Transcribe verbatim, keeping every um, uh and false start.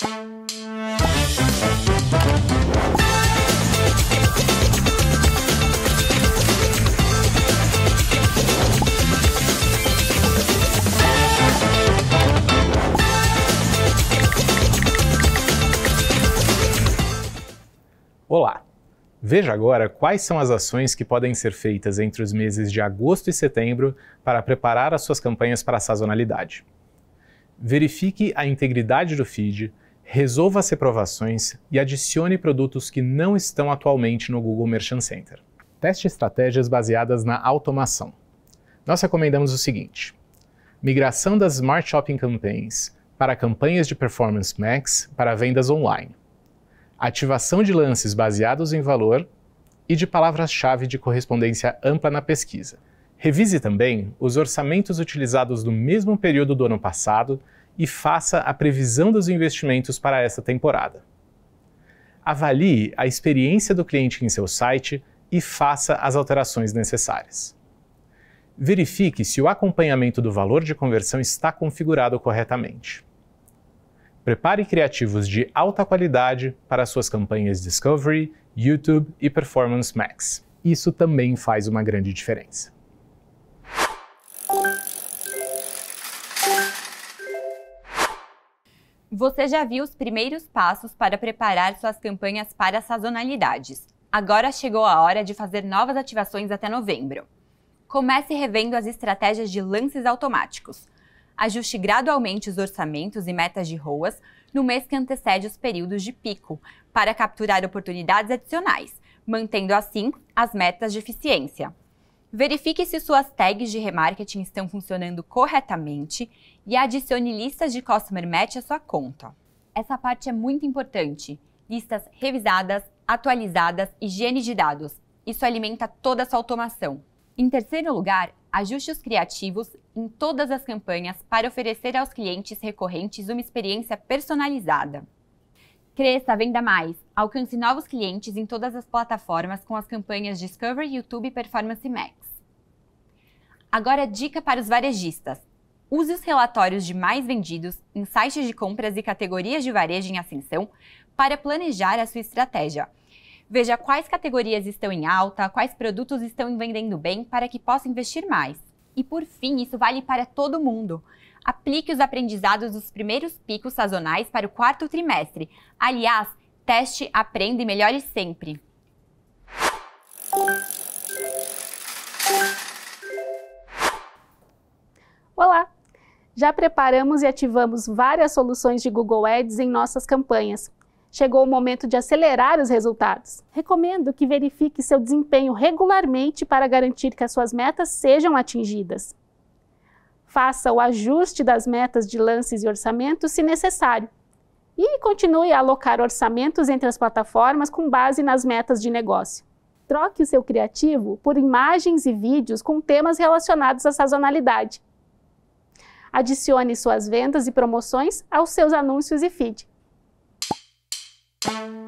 Olá! Veja agora quais são as ações que podem ser feitas entre os meses de agosto e setembro para preparar as suas campanhas para a sazonalidade. Verifique a integridade do feed, resolva as reprovações e adicione produtos que não estão atualmente no Google Merchant Center. Teste estratégias baseadas na automação. Nós recomendamos o seguinte: migração das Smart Shopping Campaigns para campanhas de Performance Max para vendas online. Ativação de lances baseados em valor e de palavras-chave de correspondência ampla na pesquisa. Revise também os orçamentos utilizados no mesmo período do ano passado e faça a previsão dos investimentos para essa temporada. Avalie a experiência do cliente em seu site e faça as alterações necessárias. Verifique se o acompanhamento do valor de conversão está configurado corretamente. Prepare criativos de alta qualidade para suas campanhas Discovery, YouTube e Performance Max. Isso também faz uma grande diferença. Você já viu os primeiros passos para preparar suas campanhas para sazonalidades. Agora chegou a hora de fazer novas ativações até novembro. Comece revendo as estratégias de lances automáticos. Ajuste gradualmente os orçamentos e metas de R O A S no mês que antecede os períodos de pico, para capturar oportunidades adicionais, mantendo assim as metas de eficiência. Verifique se suas tags de remarketing estão funcionando corretamente e adicione listas de Customer Match à sua conta. Essa parte é muito importante. Listas revisadas, atualizadas, higiene de dados. Isso alimenta toda a sua automação. Em terceiro lugar, ajuste os criativos em todas as campanhas para oferecer aos clientes recorrentes uma experiência personalizada. Cresça, venda mais. Alcance novos clientes em todas as plataformas com as campanhas Discovery, YouTube e Performance Max. Agora, dica para os varejistas. Use os relatórios de mais vendidos em sites de compras e categorias de varejo em ascensão para planejar a sua estratégia. Veja quais categorias estão em alta, quais produtos estão vendendo bem para que possa investir mais. E por fim, isso vale para todo mundo. Aplique os aprendizados dos primeiros picos sazonais para o quarto trimestre. Aliás, teste, aprenda e melhore sempre. Olá! Já preparamos e ativamos várias soluções de Google Ads em nossas campanhas. Chegou o momento de acelerar os resultados. Recomendo que verifique seu desempenho regularmente para garantir que as suas metas sejam atingidas. Faça o ajuste das metas de lances e orçamentos se necessário. E continue a alocar orçamentos entre as plataformas com base nas metas de negócio. Troque o seu criativo por imagens e vídeos com temas relacionados à sazonalidade. Adicione suas vendas e promoções aos seus anúncios e feed.